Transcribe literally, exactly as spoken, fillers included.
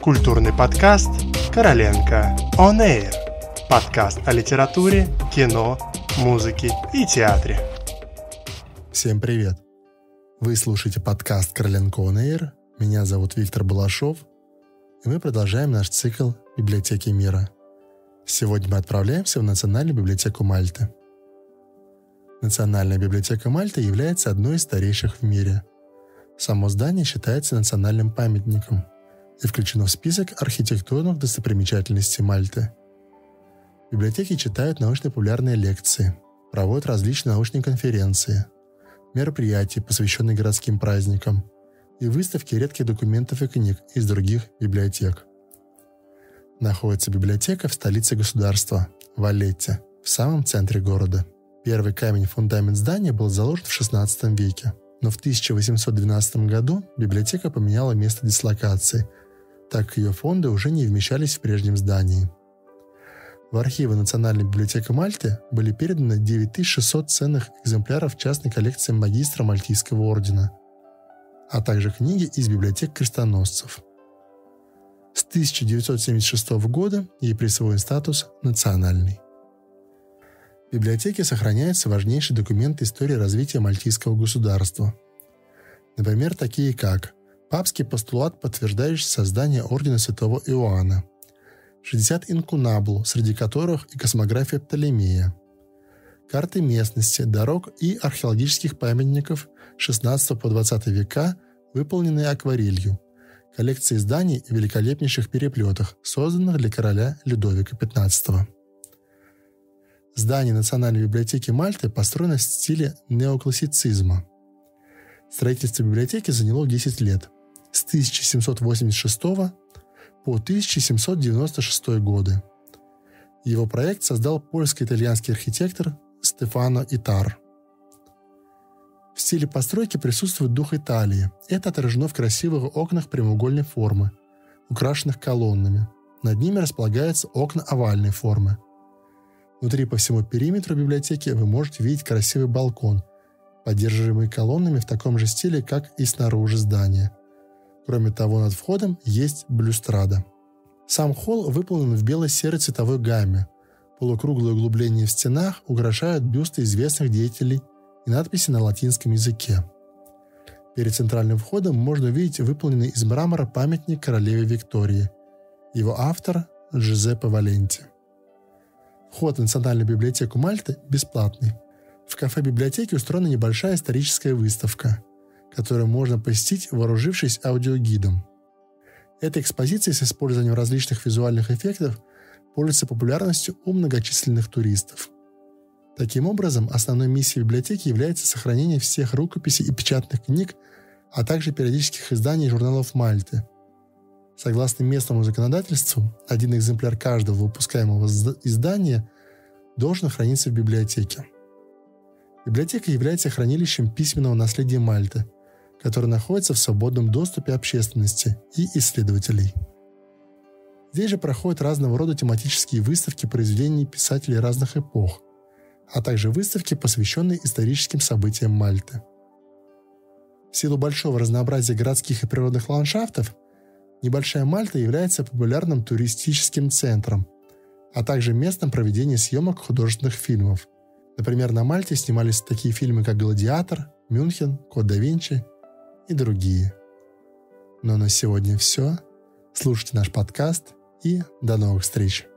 Культурный подкаст «Короленко On Air». Подкаст о литературе, кино, музыке и театре. Всем привет! Вы слушаете подкаст «Короленко On Air». Меня зовут Виктор Балашов, и мы продолжаем наш цикл «Библиотеки мира». Сегодня мы отправляемся в Национальную библиотеку Мальты. Национальная библиотека Мальты является одной из старейших в мире. Само здание считается национальным памятником и включено в список архитектурных достопримечательностей Мальты. В библиотеке читают научно-популярные лекции, проводят различные научные конференции, мероприятия, посвященные городским праздникам, и выставки редких документов и книг из других библиотек. Находится библиотека в столице государства, Валетте, в самом центре города. Первый камень-фундамент здания был заложен в шестнадцатом веке, но в тысяча восемьсот двенадцатом году библиотека поменяла место дислокации, так как ее фонды уже не вмещались в прежнем здании. В архивы Национальной библиотеки Мальты были переданы девять тысяч шестьсот ценных экземпляров частной коллекции магистра Мальтийского ордена, а также книги из библиотек крестоносцев. С тысяча девятьсот семьдесят шестого года ей присвоен статус «национальный». В библиотеке сохраняются важнейшие документы истории развития мальтийского государства. Например, такие как папский постулат, подтверждающий создание ордена святого Иоанна, шестьдесят инкунабул, среди которых и космография Птолемея, карты местности, дорог и археологических памятников шестнадцатого по двадцатый века, выполненные акварелью, коллекции изданий в великолепнейших переплетах, созданных для короля Людовика пятнадцатого. Здание Национальной библиотеки Мальты построено в стиле неоклассицизма. Строительство библиотеки заняло десять лет, с тысяча семьсот восемьдесят шестого по тысяча семьсот девяносто шестой годы. Его проект создал польско-итальянский архитектор Стефано Итар. В стиле постройки присутствует дух Италии. Это отражено в красивых окнах прямоугольной формы, украшенных колоннами. Над ними располагаются окна овальной формы. Внутри по всему периметру библиотеки вы можете видеть красивый балкон, поддерживаемый колоннами в таком же стиле, как и снаружи здания. Кроме того, над входом есть балюстрада. Сам холл выполнен в бело-серой цветовой гамме. Полукруглые углубления в стенах украшают бюсты известных деятелей и надписи на латинском языке. Перед центральным входом можно увидеть выполненный из мрамора памятник королеве Виктории. Его автор – Джузеппе Валенти. Вход в Национальную библиотеку Мальты бесплатный. В кафе библиотеки устроена небольшая историческая выставка, которую можно посетить, вооружившись аудиогидом. Эта экспозиция с использованием различных визуальных эффектов пользуется популярностью у многочисленных туристов. Таким образом, основной миссией библиотеки является сохранение всех рукописей и печатных книг, а также периодических изданий журналов Мальты. Согласно местному законодательству, один экземпляр каждого выпускаемого издания должен храниться в библиотеке. Библиотека является хранилищем письменного наследия Мальты, которое находится в свободном доступе общественности и исследователей. Здесь же проходят разного рода тематические выставки произведений писателей разных эпох, а также выставки, посвященные историческим событиям Мальты. В силу большого разнообразия городских и природных ландшафтов, Небольшая Мальта является популярным туристическим центром, а также местом проведения съемок художественных фильмов. Например, на Мальте снимались такие фильмы, как «Гладиатор», «Мюнхен», «Код да Винчи» и другие. Но на сегодня все. Слушайте наш подкаст и до новых встреч!